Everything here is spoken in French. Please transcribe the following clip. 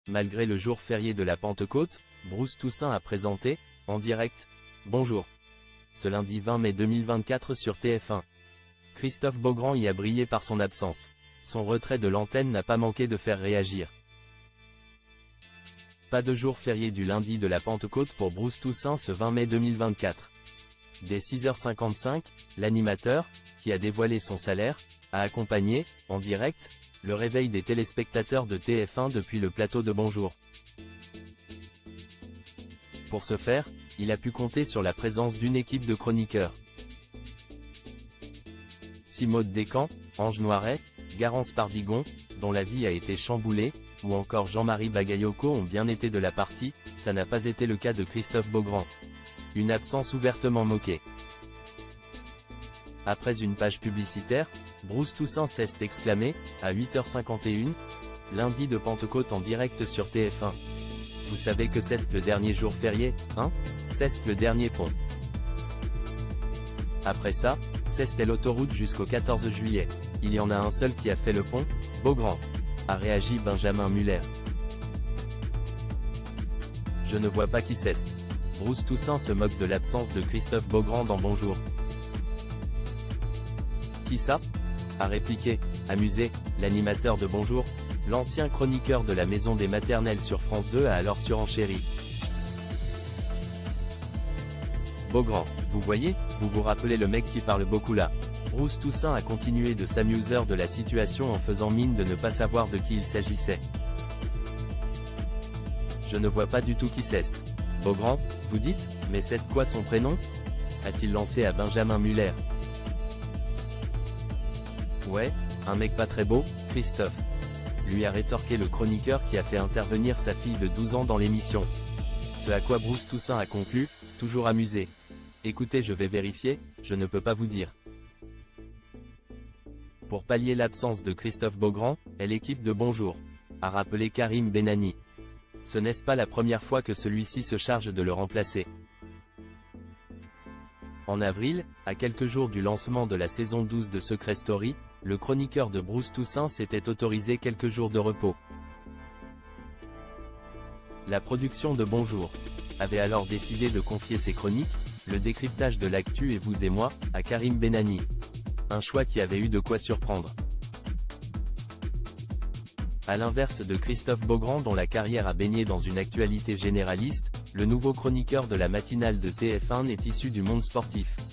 Malgré le jour férié de la Pentecôte, Bruce Toussaint a présenté, en direct, Bonjour. Ce lundi 20 mai 2024 sur TF1. Christophe Beaugrand y a brillé par son absence. Son retrait de l'antenne n'a pas manqué de faire réagir. Pas de jour férié du lundi de la Pentecôte pour Bruce Toussaint ce 20 mai 2024. Dès 6h55, l'animateur, qui a dévoilé son salaire, a accompagné, en direct, le réveil des téléspectateurs de TF1 depuis le plateau de Bonjour. Pour ce faire, il a pu compter sur la présence d'une équipe de chroniqueurs. Simone Descamps, Ange Noiret, Garance Pardigon, dont la vie a été chamboulée, ou encore Jean-Marie Bagayoko ont bien été de la partie, ça n'a pas été le cas de Christophe Beaugrand. Une absence ouvertement moquée. Après une page publicitaire, Bruce Toussaint s'est exclamé, à 8h51, lundi de Pentecôte en direct sur TF1. Vous savez que c'est le dernier jour férié, hein? C'est le dernier pont. Après ça, c'est l'autoroute jusqu'au 14 juillet. Il y en a un seul qui a fait le pont, Beaugrand. A réagi Benjamin Muller. Je ne vois pas qui c'est. Bruce Toussaint se moque de l'absence de Christophe Beaugrand dans Bonjour. Qui ça? A répliqué, amusé, l'animateur de Bonjour, l'ancien chroniqueur de la Maison des Maternelles sur France 2 a alors surenchéri. Beaugrand, vous voyez, vous vous rappelez le mec qui parle beaucoup là. Bruce Toussaint a continué de s'amuser de la situation en faisant mine de ne pas savoir de qui il s'agissait. Je ne vois pas du tout qui c'est. Beaugrand, vous dites, mais c'est quoi son prénom? A-t-il lancé à Benjamin Muller. Ouais, un mec pas très beau, Christophe. Lui a rétorqué le chroniqueur qui a fait intervenir sa fille de 12 ans dans l'émission. Ce à quoi Bruce Toussaint a conclu, toujours amusé. Écoutez, je vais vérifier, je ne peux pas vous dire. Pour pallier l'absence de Christophe Beaugrand, est l'équipe de Bonjour, a rappelé Karim Benani. Ce n'est pas la première fois que celui-ci se charge de le remplacer. En avril, à quelques jours du lancement de la saison 12 de Secret Story, le chroniqueur de Bruce Toussaint s'était autorisé quelques jours de repos. La production de Bonjour avait alors décidé de confier ses chroniques, le décryptage de l'actu et vous et moi, à Karim Benani. Un choix qui avait eu de quoi surprendre. À l'inverse de Christophe Beaugrand dont la carrière a baigné dans une actualité généraliste, le nouveau chroniqueur de la matinale de TF1 est issu du monde sportif.